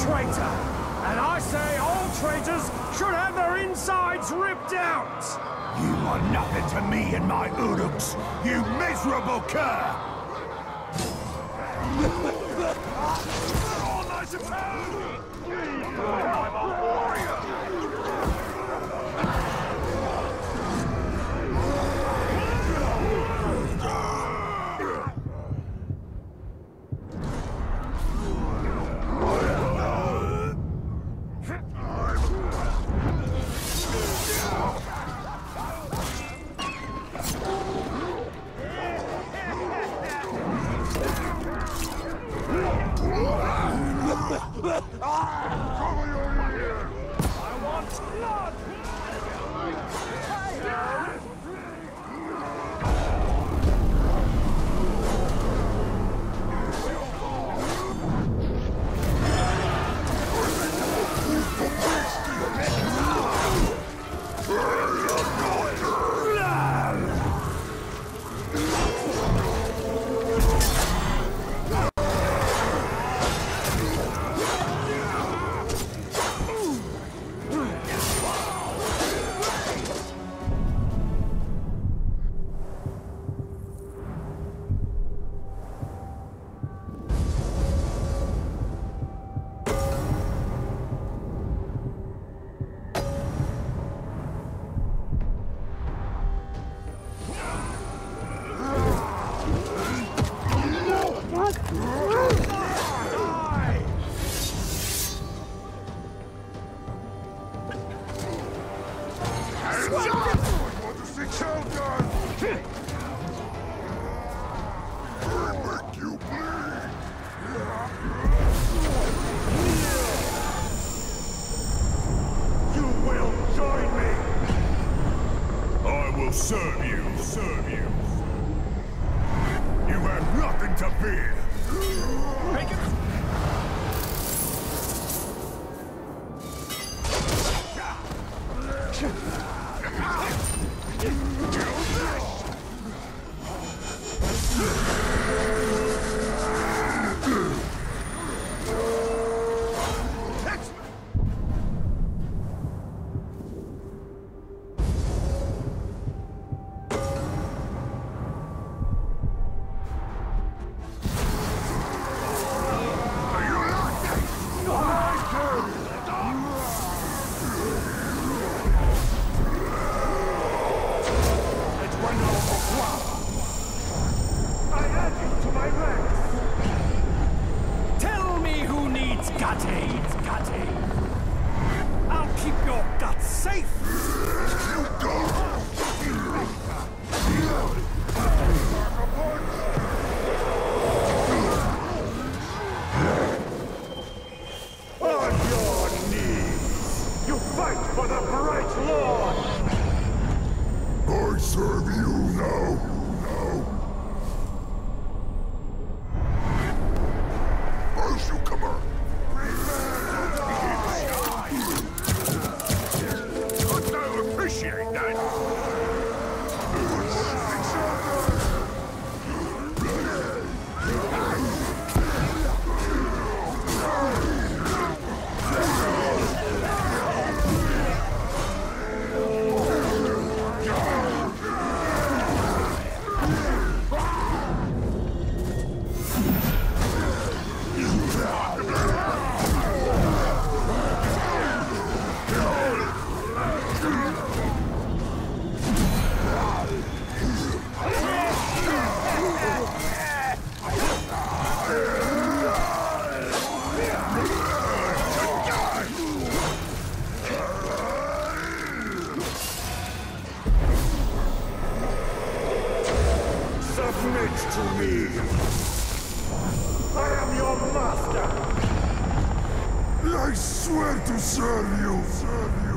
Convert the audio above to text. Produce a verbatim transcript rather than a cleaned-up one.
traitor! And I say all traitors should have their insides ripped out! You are nothing to me and my Uruks, you miserable cur! Oh, nice and I'm a warrior! I want blood! Serve you, serve you. You have nothing to fear. Make it. To me. I am your master. I swear to serve you. Serve you.